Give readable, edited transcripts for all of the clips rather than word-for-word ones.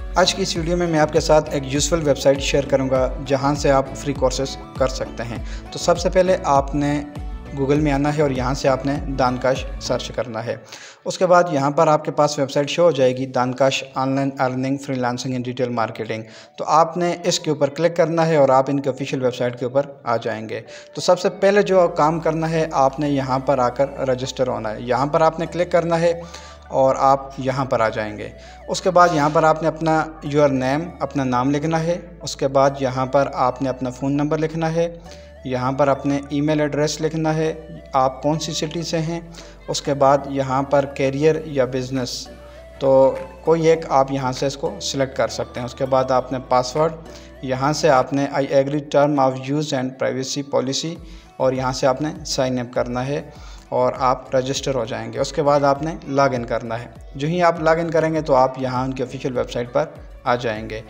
आज की इस वीडियो में मैं आपके साथ एक यूज़फुल वेबसाइट शेयर करूंगा जहां से आप फ्री कोर्सेज कर सकते हैं। तो सबसे पहले आपने गूगल में आना है और यहां से आपने दानकाश सर्च करना है। उसके बाद यहां पर आपके पास वेबसाइट शो हो जाएगी, दानकाश online earning freelancing in digital marketing. तो आपने इसके ऊपर क्लिक करना है और आप इनके ऑफिशियल वेबसाइट के ऊपर आ जाएंगे। तो सबसे पहले जो काम करना है, आपने यहाँ पर आकर रजिस्टर होना है। यहाँ पर आपने क्लिक करना है और आप यहाँ पर आ जाएंगे। उसके बाद यहाँ पर आपने अपना योर नेम, अपना नाम लिखना है। उसके बाद यहाँ पर आपने अपना फ़ोन नंबर लिखना है। यहाँ पर अपने ईमेल एड्रेस लिखना है, आप कौन सी सिटी से हैं। उसके बाद यहाँ पर कैरियर या बिज़नेस, तो कोई एक आप यहाँ से इसको सिलेक्ट कर सकते हैं। उसके बाद आपने पासवर्ड, यहाँ से आपने I agree term of use and privacy policy, और यहाँ से आपने साइन अप करना है और आप रजिस्टर हो जाएंगे। उसके बाद आपने लॉगिन करना है। जो ही आप लॉगिन करेंगे तो आप यहाँ उनकी ऑफिशियल वेबसाइट पर आ जाएंगे।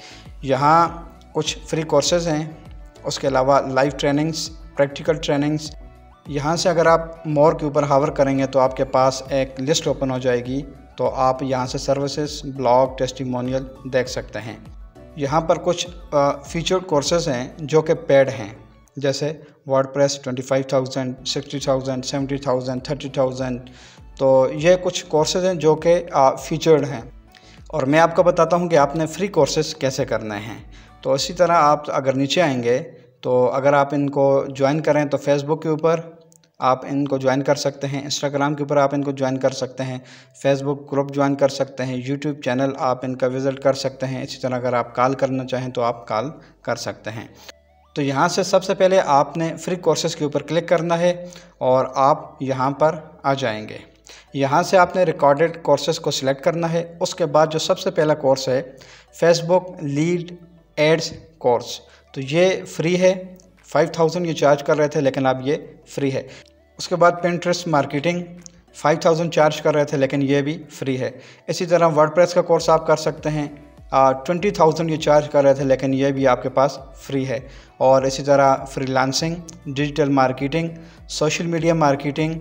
यहाँ कुछ फ्री कोर्सेज़ हैं, उसके अलावा लाइव ट्रेनिंग्स, प्रैक्टिकल ट्रेनिंग्स। यहाँ से अगर आप मोर के ऊपर हावर करेंगे तो आपके पास एक लिस्ट ओपन हो जाएगी। तो आप यहाँ से सर्विसेज, ब्लॉग, टेस्टिमोनियल देख सकते हैं। यहाँ पर कुछ फीचर्ड कोर्सेज़ हैं जो कि पेड हैं, जैसे वर्डप्रेस 25,000, 60,000, 70,000, 30,000। तो ये कुछ कोर्सेज़ हैं जो कि फीचर्ड हैं, और मैं आपको बताता हूँ कि आपने फ्री कोर्सेज़ कैसे करने हैं। तो इसी तरह आप अगर नीचे आएंगे तो अगर आप इनको ज्वाइन करें तो फेसबुक के ऊपर आप इनको ज्वाइन कर सकते हैं, इंस्टाग्राम के ऊपर आप इनको ज्वाइन कर सकते हैं, फेसबुक ग्रुप ज्वाइन कर सकते हैं, यूट्यूब चैनल आप इनका विज़िट कर सकते हैं। इसी तरह अगर आप कॉल करना चाहें तो आप कॉल कर सकते हैं। तो यहाँ से सबसे पहले आपने फ्री कोर्सेज़ के ऊपर क्लिक करना है और आप यहाँ पर आ जाएंगे। यहाँ से आपने रिकॉर्डेड कोर्सेज़ को सिलेक्ट करना है। उसके बाद जो सबसे पहला कोर्स है फेसबुक लीड एड्स कोर्स, तो ये फ्री है। 5,000 ये चार्ज कर रहे थे, लेकिन अब ये फ्री है। उसके बाद पिंटरेस्ट मार्केटिंग 5,000 चार्ज कर रहे थे, लेकिन ये भी फ्री है। इसी तरह वर्डप्रेस का कोर्स आप कर सकते हैं, 20,000 ये चार्ज कर रहे थे, लेकिन ये भी आपके पास फ्री है। और इसी तरह freelancing, digital marketing, social media marketing,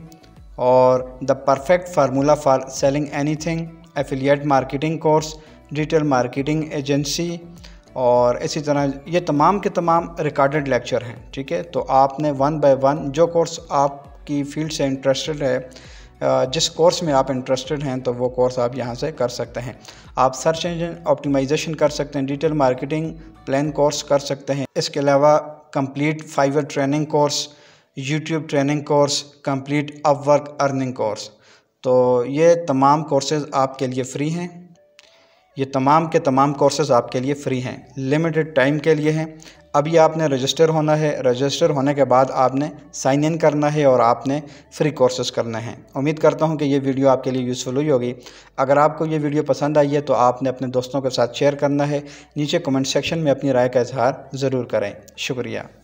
और the perfect formula for selling anything, affiliate marketing course, digital marketing agency, और इसी तरह ये तमाम के तमाम रिकॉर्डेड लेक्चर हैं। ठीक है, तो आपने 1 बाय 1 जो कोर्स आपकी फील्ड से इंटरेस्टेड है, जिस कोर्स में आप इंटरेस्टेड हैं, तो वो कोर्स आप यहाँ से कर सकते हैं। आप सर्च इंजन ऑप्टिमाइजेशन कर सकते हैं, डिजिटल मार्केटिंग प्लान कोर्स कर सकते हैं। इसके अलावा complete Fiverr training course, YouTube training course, complete Upwork earning course. तो ये तमाम कोर्सेज़ आपके लिए फ्री हैं। ये तमाम के तमाम कोर्सेज़ आपके लिए फ्री हैं, लिमिटेड टाइम के लिए हैं। अभी आपने रजिस्टर होना है। रजिस्टर होने के बाद आपने साइन इन करना है और आपने फ्री कोर्सेज़ करने हैं। उम्मीद करता हूं कि ये वीडियो आपके लिए यूज़फुल हुई होगी। अगर आपको ये वीडियो पसंद आई है तो आपने अपने दोस्तों के साथ शेयर करना है। नीचे कमेंट सेक्शन में अपनी राय का इजहार ज़रूर करें। शुक्रिया।